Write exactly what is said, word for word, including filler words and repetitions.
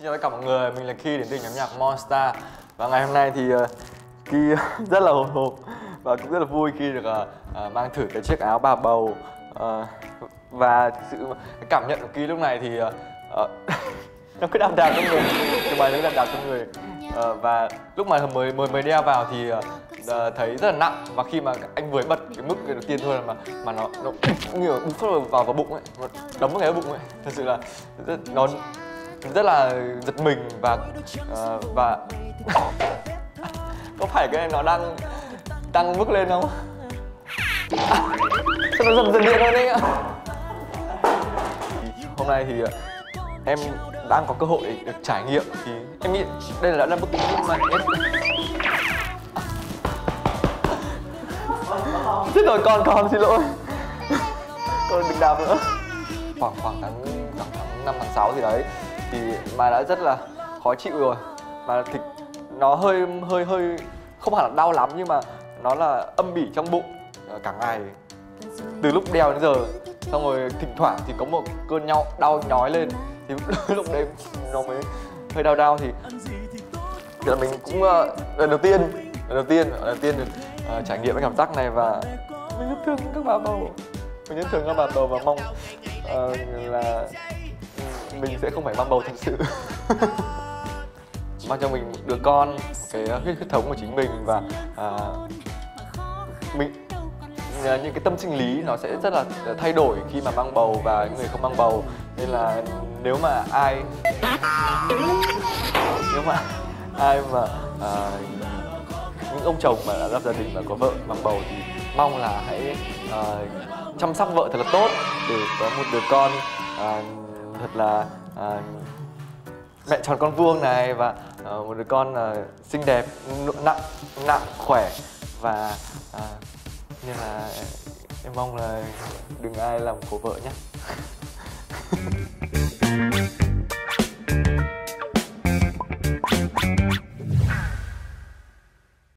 Xin chào tất cả mọi người, mình là Ki đến từ nhóm nhạc Monster. Và ngày hôm nay thì uh, Ki rất là hồi hộp và cũng rất là vui khi được uh, uh, mang thử cái chiếc áo bà bầu. uh, Và sự cái cảm nhận của Ki lúc này thì uh, uh, nó cứ đam đam trong người, cái bài nó đam đam trong người. uh, Và lúc mà mới mới mới đeo vào thì uh, uh, thấy rất là nặng. Và khi mà anh vừa bật cái mức đầu tiên thôi mà mà nó nó như búng phát vào vào bụng ấy, đấm một cái vào bụng ấy, thật sự là rất, nó rất là giật mình. Và uh, và có phải cái này nó đang tăng mức lên không? À, sao nó dần dần điện hơn đấy ạ? Hôm nay thì uh, em đang có cơ hội để được trải nghiệm thì em nghĩ đây là đã là bước mạnh nhất. Thế rồi con con xin lỗi, con đừng đạp nữa. Khoảng khoảng tháng khoảng tháng năm tháng sáu gì đấy thì mà đã rất là khó chịu rồi, mà thì nó hơi hơi hơi không hẳn là đau lắm nhưng mà nó là âm ỉ trong bụng cả ngày từ lúc đeo đến giờ. Xong rồi thỉnh thoảng thì có một cơn nhau đau nhói lên thì lúc đấy nó mới hơi đau đau thì thì là mình cũng uh, lần đầu tiên lần đầu tiên lần đầu tiên được uh, trải nghiệm cái cảm giác này. Và mình rất thương các bà bầu, mình rất thương các bà bầu và mong uh, là mình sẽ không phải mang bầu thật sự. Mang cho mình đứa con, cái huyết huyết thống của chính mình và uh, mình những cái tâm sinh lý nó sẽ rất là thay đổi khi mà mang bầu và những người không mang bầu. Nên là nếu mà ai nếu mà ai mà uh, những ông chồng mà đã lập gia đình và có vợ mang bầu thì mong là hãy uh, chăm sóc vợ thật là tốt để có một đứa con uh, thật là uh, mẹ tròn con vuông này, và uh, một đứa con uh, xinh đẹp, nặng nặng khỏe. Và uh, nên là em mong là đừng ai làm khổ vợ nhé.